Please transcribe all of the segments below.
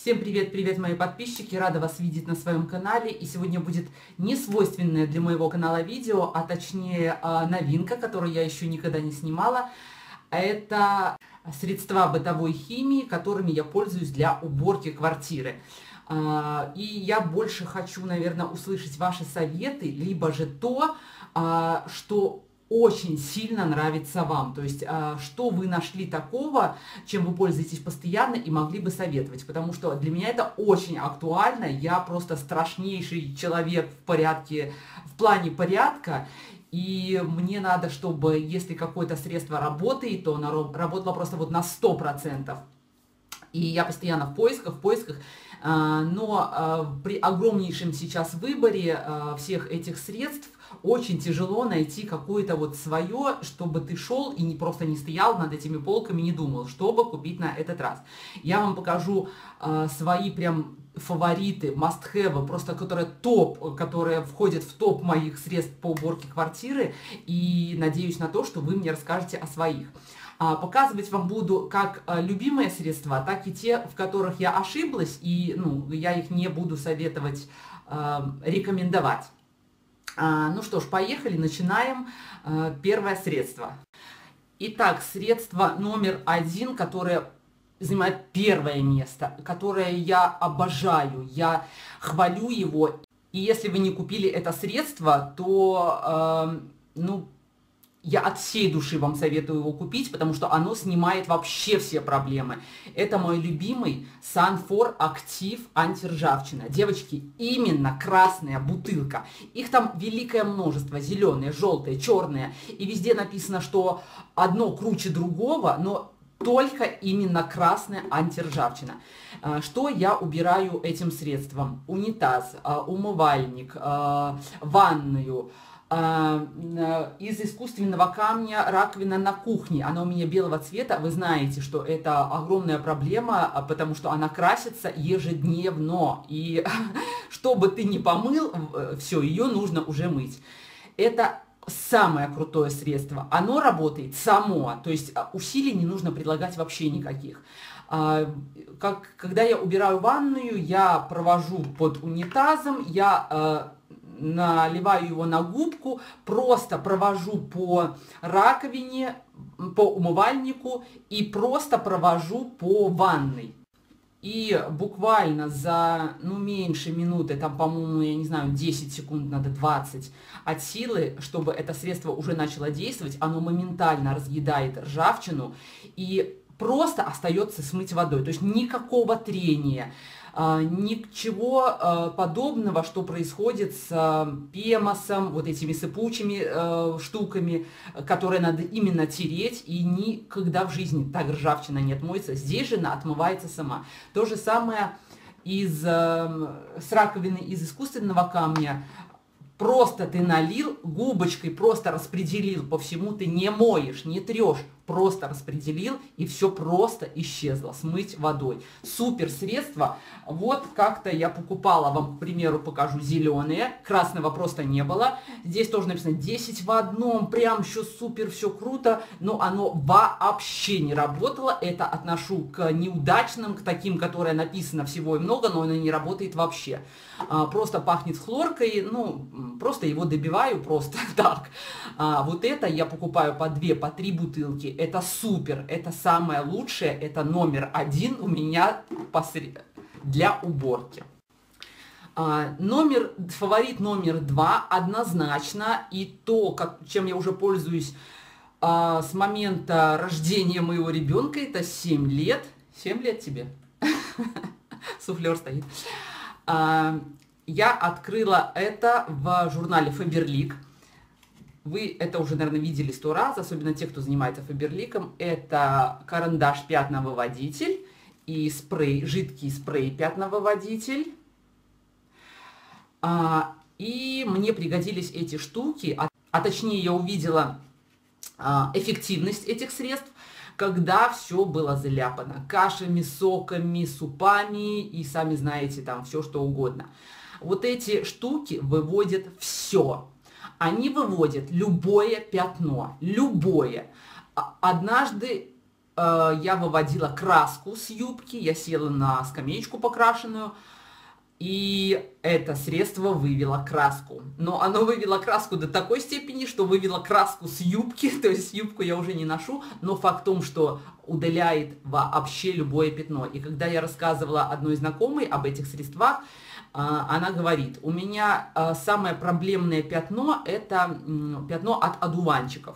Всем привет, мои подписчики, рада вас видеть на своем канале. И сегодня будет несвойственное для моего канала видео, а точнее новинка, которую я еще никогда не снимала. Это средства бытовой химии, которыми я пользуюсь для уборки квартиры. И я больше хочу, наверное, услышать ваши советы, либо же то, что очень сильно нравится вам. То есть, что вы нашли такого, чем вы пользуетесь постоянно и могли бы советовать. Потому что для меня это очень актуально. Я просто страшнейший человек в плане порядка. И мне надо, чтобы, если какое-то средство работает, то оно работало просто вот на 100%. И я постоянно в поисках, но при огромнейшем сейчас выборе всех этих средств очень тяжело найти какое-то вот свое, чтобы ты шел и просто не стоял над этими полками, не думал, чтобы купить на этот раз. Я вам покажу свои прям фавориты, must-have, просто которые входят в топ моих средств по уборке квартиры, и надеюсь на то, что вы мне расскажете о своих. Показывать вам буду как любимые средства, так и те, в которых я ошиблась, и я их не буду советовать, рекомендовать. Ну что ж, поехали, начинаем. Первое средство. Итак, средство номер один, которое занимает первое место, которое я обожаю, я хвалю его. И если вы не купили это средство, то, я от всей души вам советую его купить, потому что оно снимает вообще все проблемы. Это мой любимый Sunfor Active антиржавчина. Девочки, именно красная бутылка. Их там великое множество. Зеленые, желтые, черные. И везде написано, что одно круче другого, но только именно красная антиржавчина. Что я убираю этим средством? Унитаз, умывальник, ванную. Из искусственного камня раковина на кухне. Она у меня белого цвета. Вы знаете, что это огромная проблема, потому что она красится ежедневно. И чтобы ты не помыл, все, ее нужно уже мыть. Это самое крутое средство. Оно работает само, то есть усилий не нужно прилагать вообще никаких. Когда я убираю ванную, я провожу под унитазом, я наливаю его на губку, просто провожу по раковине, по умывальнику и просто провожу по ванной. И буквально за, меньше минуты, там, по-моему, я не знаю, 10 секунд, надо 20 от силы, чтобы это средство уже начало действовать, оно моментально разъедает ржавчину и просто остается смыть водой. То есть никакого трения. Ничего подобного, что происходит с пемосом, вот этими сыпучими штуками, которые надо именно тереть, и никогда в жизни так ржавчина не отмоется. Здесь же она отмывается сама. То же самое с раковины из искусственного камня. Просто ты налил, губочкой просто распределил по всему, ты не моешь, не трешь, просто распределил, и все просто исчезло, смыть водой. Супер средство. Вот как-то я покупала, вам, к примеру, покажу зеленые, красного просто не было. Здесь тоже написано 10 в одном, прям еще супер, все круто, но оно вообще не работало. Это отношу к неудачным, к таким, которые написано всего и много, но оно не работает вообще. Просто пахнет хлоркой, просто его добиваю просто так. Вот это я покупаю по 2, по 3 бутылки. Это супер, это самое лучшее, это номер один у меня для уборки. Фаворит номер 2 однозначно, и то, чем я уже пользуюсь с момента рождения моего ребенка, это 7 лет. 7 лет тебе? Суфлер стоит. Я открыла это в журнале Faberlic. Вы это уже, наверное, видели 100 раз, особенно те, кто занимается фаберликом. Это карандаш пятновыводитель и жидкий спрей пятновыводитель. И мне пригодились эти штуки, а точнее я увидела эффективность этих средств, когда все было заляпано кашами, соками, супами и, сами знаете, там все что угодно. Вот эти штуки выводят все. Они выводят любое пятно, любое. Однажды я выводила краску с юбки, я села на скамеечку покрашенную, и это средство вывело краску. Но оно вывело краску до такой степени, что вывело краску с юбки, то есть юбку я уже не ношу, но факт в том, что удаляет вообще любое пятно. И когда я рассказывала одной знакомой об этих средствах, она говорит, у меня самое проблемное пятно – это пятно от одуванчиков.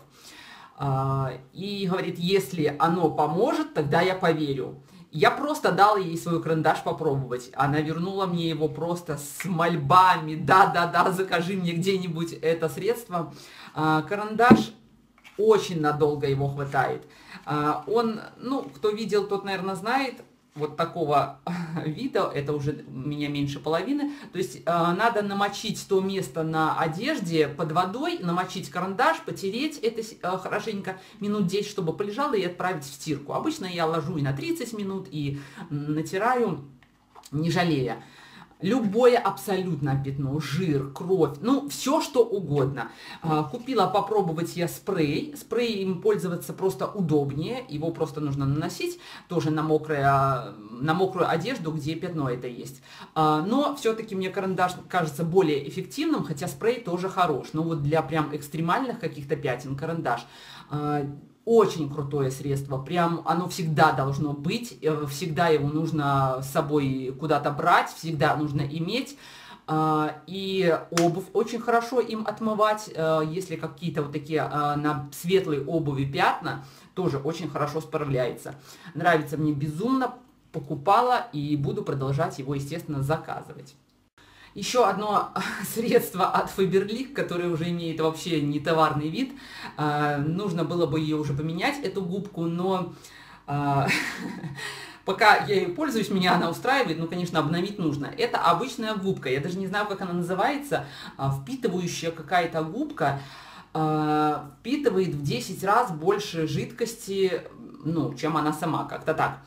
И говорит, если оно поможет, тогда я поверю. Я просто дала ей свой карандаш попробовать. Она вернула мне его просто с мольбами. Да, закажи мне где-нибудь это средство. Карандаш очень надолго его хватает. Он, ну, кто видел, тот, наверное, знает. Вот такого вида, это уже у меня меньше половины. То есть надо намочить то место на одежде под водой, намочить карандаш, потереть это хорошенько минут 10, чтобы полежало, и отправить в стирку. Обычно я ложу и на 30 минут, и натираю, не жалея. Любое абсолютно пятно, жир, кровь, ну, все что угодно. Купила попробовать я спрей. Спрей им пользоваться просто удобнее. Его просто нужно наносить тоже на мокрую одежду, где пятно это есть. Но все-таки мне карандаш кажется более эффективным, хотя спрей тоже хорош. Но вот для прям экстремальных каких-то пятен карандаш очень крутое средство, прям оно всегда должно быть, всегда его нужно с собой куда-то брать, всегда нужно иметь. И обувь очень хорошо им отмывать, если какие-то вот такие на светлой обуви пятна, тоже очень хорошо справляется. Нравится мне безумно, покупала и буду продолжать его, естественно, заказывать. Еще одно средство от Faberlic, которое уже имеет вообще не товарный вид. Нужно было бы ее уже поменять, эту губку, но пока я ее пользуюсь, меня она устраивает, но, конечно, обновить нужно. Это обычная губка, я даже не знаю, как она называется, впитывающая какая-то губка, впитывает в 10 раз больше жидкости, ну, чем она сама, как-то так.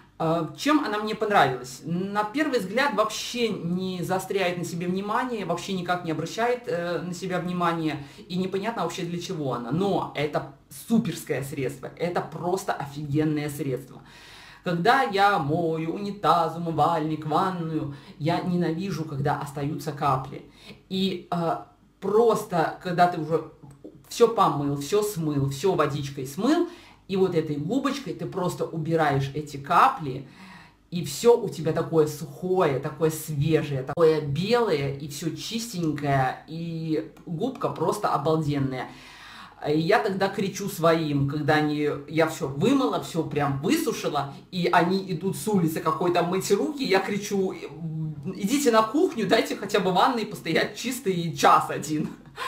Чем она мне понравилась? На первый взгляд вообще не заостряет на себе внимание, вообще никак не обращает на себя внимание, и непонятно вообще для чего она. Но это суперское средство, это просто офигенное средство. Когда я мою унитаз, умывальник, ванную, я ненавижу, когда остаются капли. И просто, когда ты уже все помыл, все смыл, все водичкой смыл, и вот этой губочкой ты просто убираешь эти капли, и все у тебя такое сухое, такое свежее, такое белое, и все чистенькое, и губка просто обалденная. И я тогда кричу своим, когда я все вымыла, все прям высушила, и они идут с улицы какой-то мыть руки, я кричу, идите на кухню, дайте хотя бы в ванной постоять чистый час один.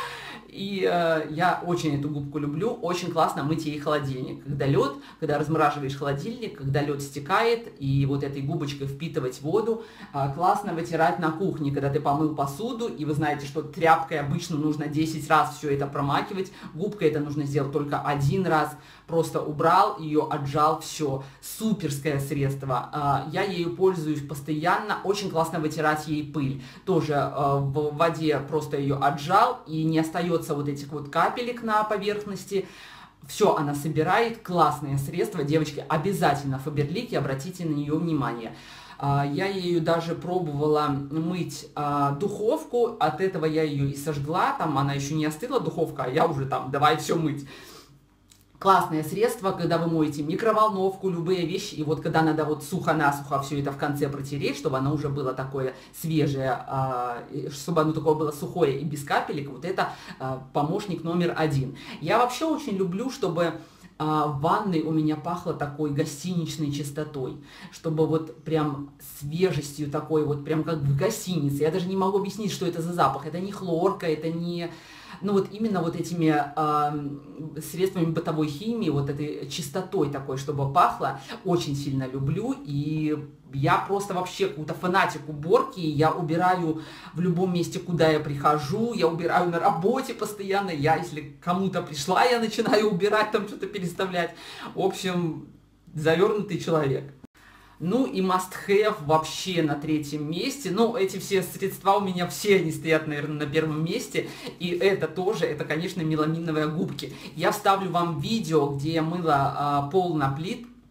И я очень эту губку люблю, очень классно мыть ей холодильник. Когда лед, когда размораживаешь холодильник, когда лед стекает, и вот этой губочкой впитывать воду, классно вытирать на кухне, когда ты помыл посуду, и вы знаете, что тряпкой обычно нужно 10 раз все это промакивать, губкой это нужно сделать только один раз, просто убрал ее, отжал, все. Суперское средство. Я ею пользуюсь постоянно, очень классно вытирать ей пыль. Тоже в воде просто ее отжал, и не остается вот этих вот капелек на поверхности. Все она собирает, классное средство, девочки, обязательно Faberlic, обратите на нее внимание. Я ею даже пробовала мыть духовку, от этого я ее и сожгла, там она еще не остыла, духовка, а я уже там, давай все мыть. Классное средство, когда вы моете микроволновку, любые вещи, и вот когда надо вот сухо-насухо все это в конце протереть, чтобы оно уже было такое свежее, чтобы оно такое было сухое и без капелек, вот это помощник номер один. Я вообще очень люблю, чтобы в ванной у меня пахло такой гостиничной чистотой, чтобы вот прям свежестью такой, вот прям как в гостинице. Я даже не могу объяснить, что это за запах. Это не хлорка, это не... Ну вот именно вот этими средствами бытовой химии, вот этой чистотой такой, чтобы пахло, очень сильно люблю. И я просто вообще какой-то фанатик уборки, я убираю в любом месте, куда я прихожу, я убираю на работе постоянно, если кому-то пришла, я начинаю убирать, там что-то переставлять. В общем, завернутый человек. Ну и must have вообще на третьем месте. Ну, эти все средства у меня все, они стоят, наверное, на первом месте. И это тоже, это, конечно, меламиновые губки. Я вставлю вам видео, где я мыла пол на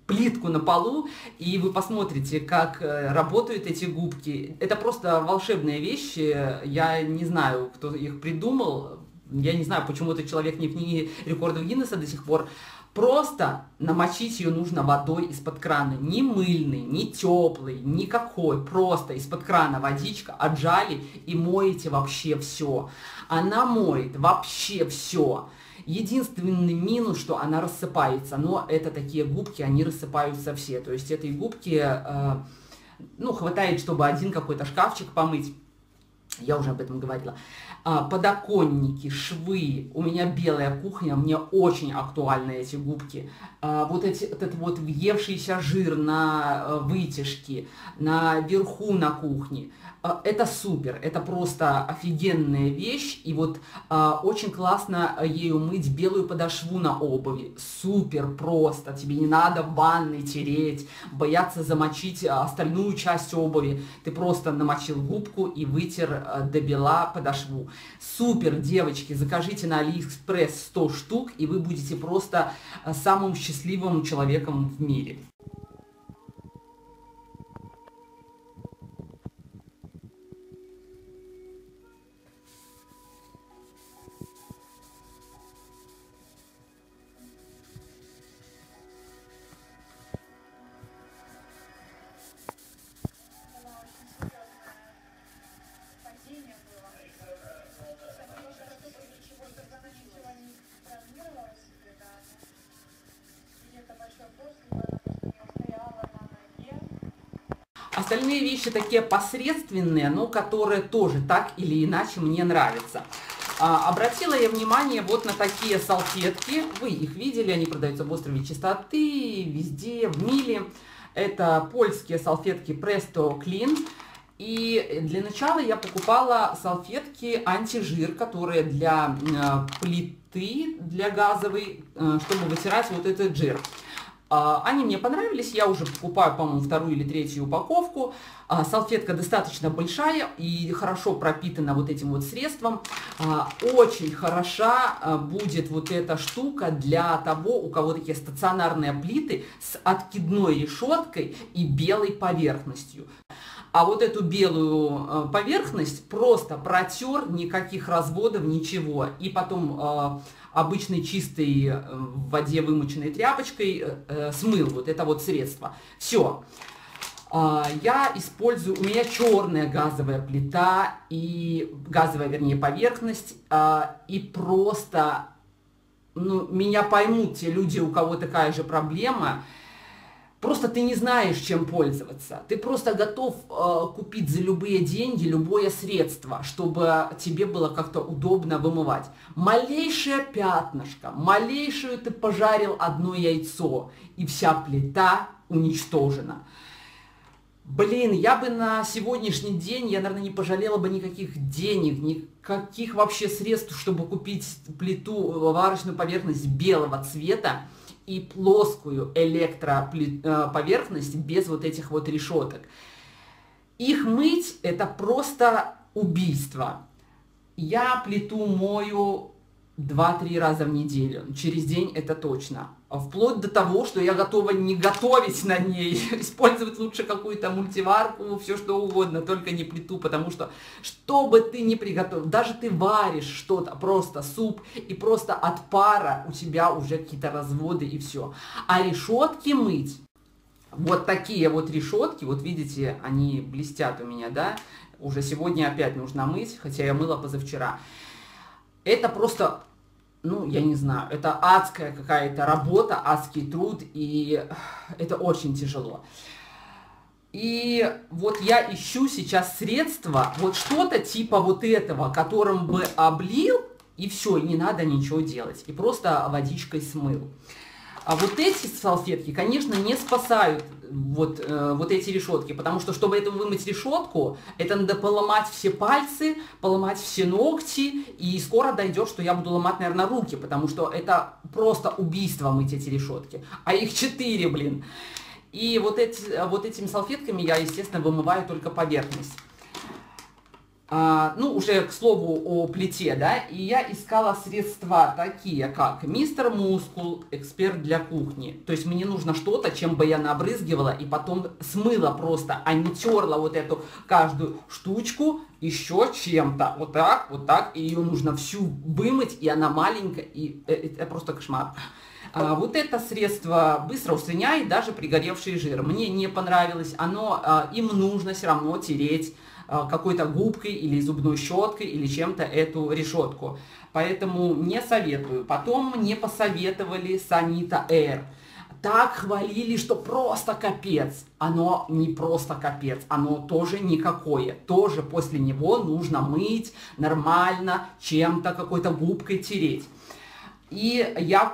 плитку на полу, и вы посмотрите, как работают эти губки. Это просто волшебные вещи, я не знаю, кто их придумал, я не знаю, почему этот человек не в книге рекордов Гиннесса до сих пор. Просто намочить ее нужно водой из-под крана, не мыльный, не теплый, никакой, просто из-под крана водичка, отжали и моете вообще все. Она моет вообще все. Единственный минус, что она рассыпается, но это такие губки, они рассыпаются все. То есть этой губки, ну, хватает, чтобы один какой-то шкафчик помыть. Я уже об этом говорила. Подоконники, швы. У меня белая кухня, мне очень актуальны эти губки. Вот этот вот въевшийся жир на вытяжке, наверху на кухне. Это супер, это просто офигенная вещь. И вот очень классно ею мыть белую подошву на обуви. Супер просто, тебе не надо в ванной тереть, бояться замочить остальную часть обуви. Ты просто намочил губку и вытер до бела подошву. Супер, девочки, закажите на Алиэкспресс 100 штук, и вы будете просто самым счастливым человеком в мире. Остальные вещи такие посредственные, но которые тоже так или иначе мне нравятся. Обратила я внимание вот на такие салфетки. Вы их видели, они продаются в острове Чистоты, везде, в Миле. Это польские салфетки Presto Clean. И для начала я покупала салфетки антижир, которые для плиты, для газовой, чтобы вытирать вот этот жир. Они мне понравились, я уже покупаю, по-моему, вторую или третью упаковку. Салфетка достаточно большая и хорошо пропитана вот этим вот средством. Очень хороша будет вот эта штука для того, у кого такие стационарные плиты с откидной решеткой и белой поверхностью. А вот эту белую поверхность просто протер, никаких разводов, ничего. И потом обычной чистой в воде вымоченной тряпочкой смыл вот это вот средство. Все. Я использую, у меня черная газовая плита, и газовая, вернее, поверхность, и просто, ну, меня поймут те люди, у кого такая же проблема. Просто ты не знаешь, чем пользоваться. Ты просто готов купить за любые деньги любое средство, чтобы тебе было как-то удобно вымывать. Малейшее пятнышко, малейшее ты пожарил одно яйцо, и вся плита уничтожена. Блин, я бы на сегодняшний день, я, наверное, не пожалела бы никаких денег, никаких вообще средств, чтобы купить плиту, варочную поверхность белого цвета и плоскую электроповерхность без вот этих вот решеток. Их мыть — это просто убийство. Я плиту мою 2-3 раза в неделю, через день это точно. Вплоть до того, что я готова не готовить на ней, использовать лучше какую-то мультиварку, все что угодно, только не плиту, потому что, что бы ты ни приготовил, даже ты варишь что-то, просто суп, и просто от пара у тебя уже какие-то разводы и все. А решетки мыть, вот такие вот решетки, вот видите, они блестят у меня, да, уже сегодня опять нужно мыть, хотя я мыла позавчера. Это просто, ну, я не знаю, это адская какая-то работа, адский труд, и это очень тяжело. И вот я ищу сейчас средства, вот что-то типа вот этого, которым бы облил, и все, и не надо ничего делать, и просто водичкой смыл. А вот эти салфетки, конечно, не спасают вот эти решетки, потому что, чтобы это вымыть решетку, это надо поломать все пальцы, поломать все ногти, и скоро дойдет, что я буду ломать, наверное, руки, потому что это просто убийство мыть эти решетки. А их 4, блин. И вот этими салфетками я, естественно, вымываю только поверхность. Ну, уже к слову о плите, да, и я искала средства такие, как Мистер Мускул, эксперт для кухни. То есть мне нужно что-то, чем бы я набрызгивала и потом смыла просто, а не терла вот эту каждую штучку еще чем-то. Вот так, и ее нужно всю вымыть, и она маленькая, и это просто кошмар. Вот это средство быстро устраняет даже пригоревший жир. Мне не понравилось, им нужно все равно тереть какой-то губкой или зубной щеткой или чем-то эту решетку. Поэтому не советую. Потом мне посоветовали Санита Air. Так хвалили, что просто капец. Оно не просто капец, оно тоже никакое. Тоже после него нужно мыть нормально, чем-то, какой-то губкой тереть. И я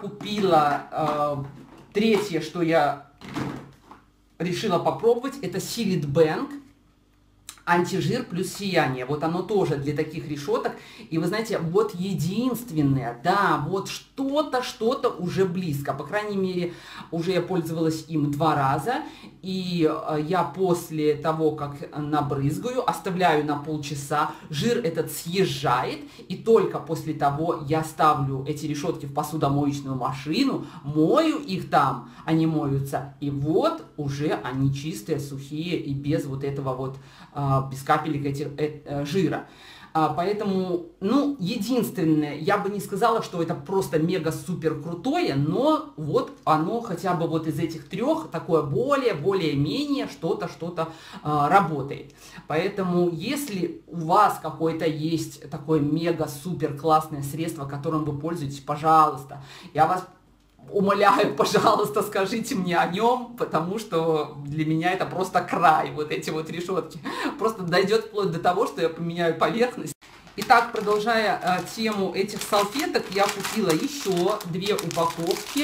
купила третье, что я решила попробовать, это Sealit Bank. Антижир плюс сияние. Вот оно тоже для таких решеток. И вы знаете, вот единственное, да, вот что-то уже близко. По крайней мере, уже я пользовалась им 2 раза. И я после того, как набрызгаю, оставляю на полчаса, жир этот съезжает. И только после того я ставлю эти решетки в посудомоечную машину, мою их там, они моются. И вот уже они чистые, сухие и без вот этого вот без капелек жира. Поэтому, ну, единственное, я бы не сказала, что это просто мега-супер крутое, но вот оно хотя бы вот из этих 3 такое более-менее что-то работает. Поэтому, если у вас какое-то есть такое мега-супер классное средство, которым вы пользуетесь, пожалуйста, я вас умоляю, пожалуйста, скажите мне о нем, потому что для меня это просто край, вот эти вот решетки. Просто дойдет вплоть до того, что я поменяю поверхность. Итак, продолжая тему этих салфеток, я купила еще 2 упаковки.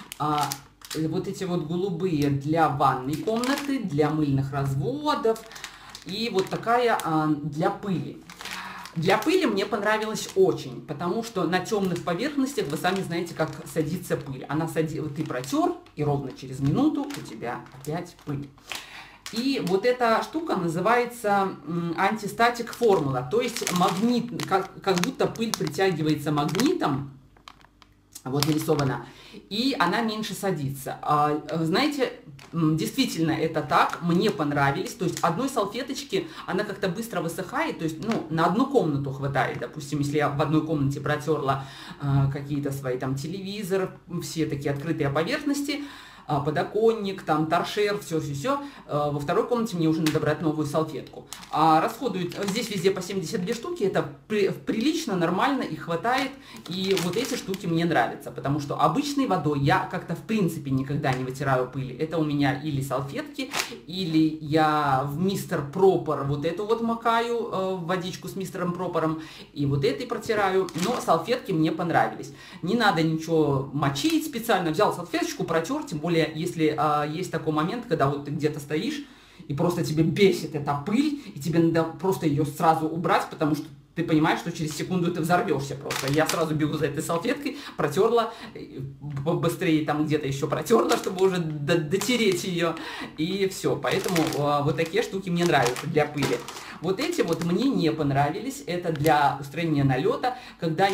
Вот эти вот голубые для ванной комнаты, для мыльных разводов. И вот такая для пыли. Для пыли мне понравилось очень, потому что на темных поверхностях вы сами знаете, как садится пыль. Ты протер, и ровно через минуту у тебя опять пыль. И вот эта штука называется антистатик формула, то есть магнит, как будто пыль притягивается магнитом, вот нарисована, и она меньше садится. Знаете, действительно это так, мне понравились, то есть одной салфеточки она как-то быстро высыхает, то есть, ну, на одну комнату хватает, допустим, если я в одной комнате протерла какие-то свои там телевизор, все такие открытые поверхности, подоконник, там торшер, все. Во второй комнате мне уже надо брать новую салфетку. Расходуют здесь везде по 72 штуки, это прилично, нормально, их хватает. И вот эти штуки мне нравятся, потому что обычной водой я как-то в принципе никогда не вытираю пыль. Это у меня или салфетки, или я в мистер Пропер вот эту вот макаю, водичку с мистером Пропером, и вот этой протираю. Но салфетки мне понравились. Не надо ничего мочить специально, взял салфеточку, протер, тем более если есть такой момент, когда вот ты где-то стоишь, и просто тебе бесит эта пыль, и тебе надо просто ее сразу убрать, потому что ты понимаешь, что через секунду ты взорвешься просто. Я сразу бегу за этой салфеткой, протерла, быстрее там где-то еще протерла, чтобы уже дотереть ее, и все. Поэтому вот такие штуки мне нравятся для пыли. Вот эти вот мне не понравились, это для устранения налета, когда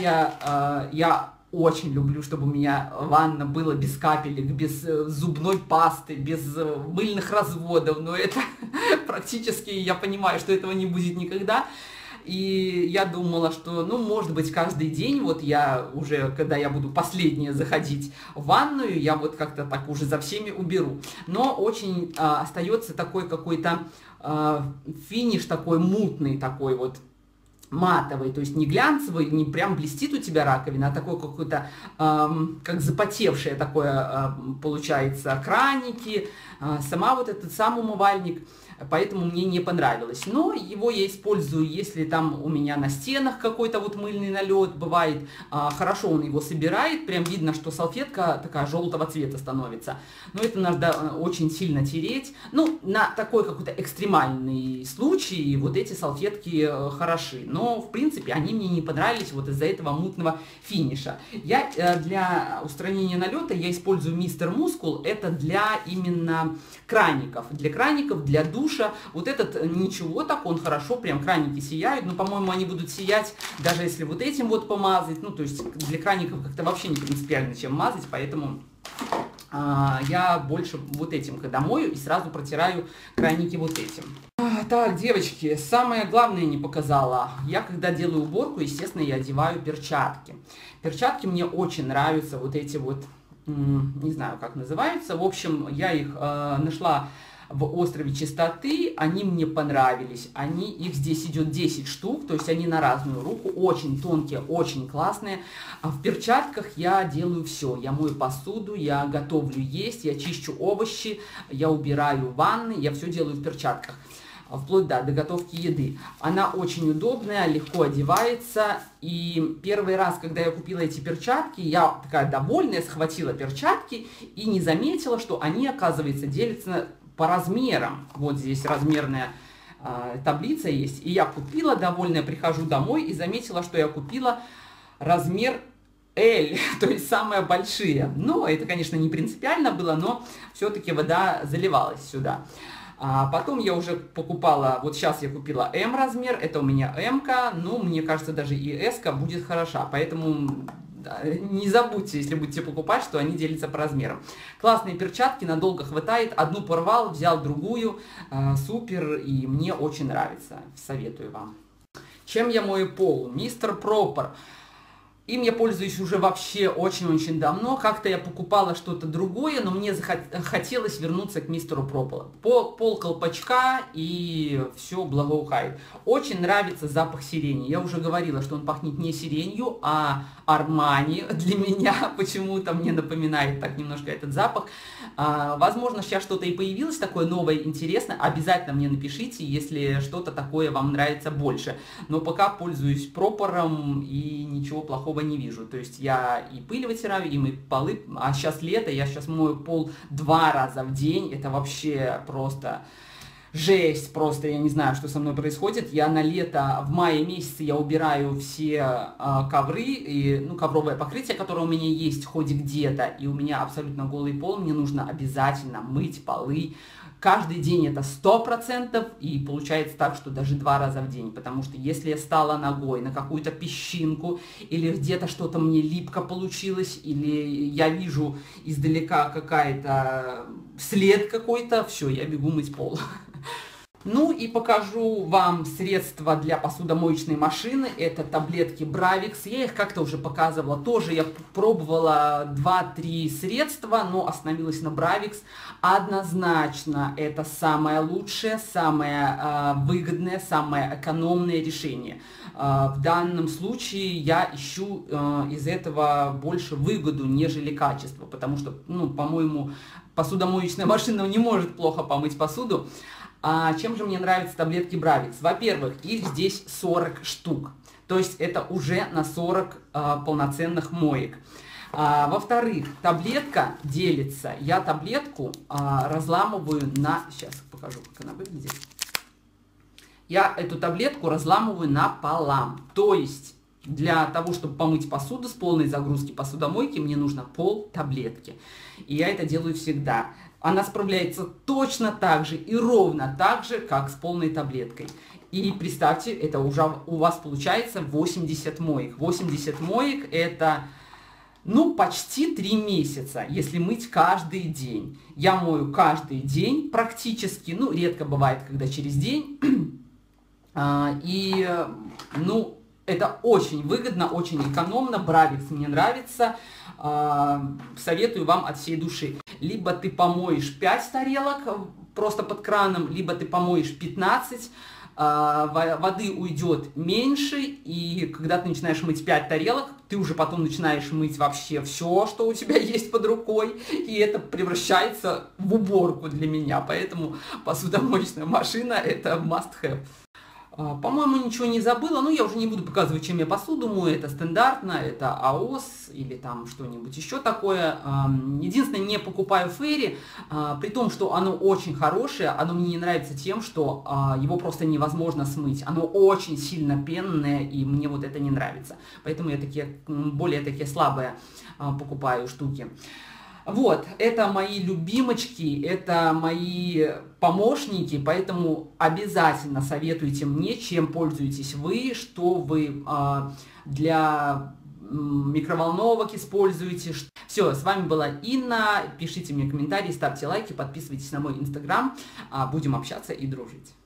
я очень люблю, чтобы у меня ванна была без капелек, без зубной пасты, без мыльных разводов, но это практически, я понимаю, что этого не будет никогда. И я думала, что, ну, может быть, каждый день, вот я уже, когда я буду последняя заходить в ванную, я вот как-то так уже за всеми уберу. Но очень остается такой какой-то финиш такой мутный, такой вот матовый, то есть не глянцевый, не прям блестит у тебя раковина, а такой какой-то, как запотевшее такое получается, краники, сама вот этот сам умывальник. Поэтому мне не понравилось. Но его я использую, если там у меня на стенах какой-то вот мыльный налет бывает. Хорошо он его собирает, прям видно, что салфетка такая желтого цвета становится. Но это надо очень сильно тереть. Ну, на такой какой-то экстремальный случай вот эти салфетки хороши. Но, в принципе, они мне не понравились вот из-за этого мутного финиша. Я для устранения налета я использую Мистер Мускул. Это для именно краников. Для краников, для душа. душа. Вот этот ничего так, он хорошо, прям краники сияют, но, по-моему, они будут сиять, даже если вот этим вот помазать, ну, то есть для краников как-то вообще не принципиально чем мазать, поэтому я больше вот этим, когда мою, и сразу протираю краники вот этим. Так, девочки, самое главное не показала. Я, когда делаю уборку, естественно, я одеваю перчатки. Перчатки мне очень нравятся, вот эти вот, не знаю, как называются. В общем, я их нашла в острове Чистоты, они мне понравились. Их здесь идет 10 штук, то есть они на разную руку, очень тонкие, очень классные. А в перчатках я делаю все. Я мою посуду, я готовлю есть, я чищу овощи, я убираю ванны, я все делаю в перчатках. Вплоть до готовки еды. Она очень удобная, легко одевается. И первый раз, когда я купила эти перчатки, я такая довольная, схватила перчатки и не заметила, что они, оказывается, делятся по размерам. Вот здесь размерная таблица есть. И я купила, довольная, прихожу домой и заметила, что я купила размер L, то есть самые большие. Ну, это, конечно, не принципиально было, но все-таки вода заливалась сюда. А потом я уже покупала, вот сейчас я купила М размер, это у меня М-ка, ну, мне кажется, даже и S-ка будет хороша, поэтому не забудьте, если будете покупать, что они делятся по размерам. Классные перчатки, надолго хватает, одну порвал, взял другую, супер, и мне очень нравится, советую вам. Чем я мою пол? Мистер Пропер. Им я пользуюсь уже вообще очень-очень давно. Как-то я покупала что-то другое, но мне захотелось вернуться к мистеру Пропер. Пол колпачка и все благоухает. Очень нравится запах сирени. Я уже говорила, что он пахнет не сиренью, а Армани. Для меня почему-то мне напоминает так немножко этот запах. Возможно, сейчас что-то и появилось такое новое, интересное. Обязательно мне напишите, если что-то такое вам нравится больше. Но пока пользуюсь Пропером и ничего плохого не вижу. То есть я и пыль вытираю, и мою полы. А сейчас лето, я сейчас мою пол 2 раза в день. Это вообще просто жесть. Просто я не знаю, что со мной происходит. Я на лето, в мае месяце я убираю все ковры, и, ну, ковровое покрытие, которое у меня есть хоть где-то. И у меня абсолютно голый пол. Мне нужно обязательно мыть полы. Каждый день это 100%, и получается так, что даже 2 раза в день, потому что если я стала ногой на какую-то песчинку, или где-то что-то мне липко получилось, или я вижу издалека какая-то след какой-то, все, я бегу мыть пол. Ну и покажу вам средства для посудомоечной машины. Это таблетки Bravix. Я их как-то уже показывала. Тоже я пробовала 2-3 средства, но остановилась на Bravix. Однозначно это самое лучшее, самое выгодное, самое экономное решение. В данном случае я ищу из этого больше выгоду, нежели качество. Потому что, ну, по-моему, посудомоечная машина не может плохо помыть посуду. А чем же мне нравятся таблетки Bravix? Во-первых, их здесь 40 штук. То есть это уже на 40 полноценных моек. Во-вторых, таблетка делится. Я таблетку разламываю на... Сейчас покажу, как она выглядит. Я эту таблетку разламываю напополам. То есть для того, чтобы помыть посуду с полной загрузки посудомойки, мне нужно пол таблетки. И я это делаю всегда. Она справляется точно так же и ровно так же, как с полной таблеткой. И представьте, это уже у вас получается 80 моек. 80 моек это, ну, почти 3 месяца, если мыть каждый день. Я мою каждый день практически, ну, редко бывает, когда через день. Ну, это очень выгодно, очень экономно. Bravix мне нравится. Советую вам от всей души. Либо ты помоешь 5 тарелок просто под краном, либо ты помоешь 15, воды уйдет меньше, и когда ты начинаешь мыть 5 тарелок, ты уже потом начинаешь мыть вообще все, что у тебя есть под рукой, и это превращается в уборку для меня. Поэтому посудомоечная машина это must have. По-моему, ничего не забыла, но я уже не буду показывать, чем я посуду мою, это стандартно, это АОС или там что-нибудь еще такое. Единственное, не покупаю Фейри, при том, что оно очень хорошее, оно мне не нравится тем, что его просто невозможно смыть, оно очень сильно пенное, и мне вот это не нравится, поэтому я более такие слабые покупаю штуки. Вот, это мои любимочки, это мои помощники, поэтому обязательно советуйте мне, чем пользуетесь вы, что вы для микроволновок используете. Все, с вами была Инна, пишите мне комментарии, ставьте лайки, подписывайтесь на мой инстаграм, будем общаться и дружить.